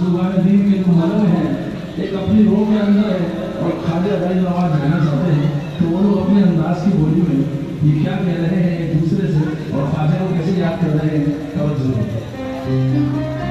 जुबान दीन के जो मलम है एक अपनी रोह के अंदर है और खादे अदाई जो आवाज कहना चाहते हैं तो वो लोग अपने अंदाज की बोली में ये क्या कह रहे हैं एक दूसरे से और ख्वाजा को कैसे याद कर रहे हैं तवज्जो।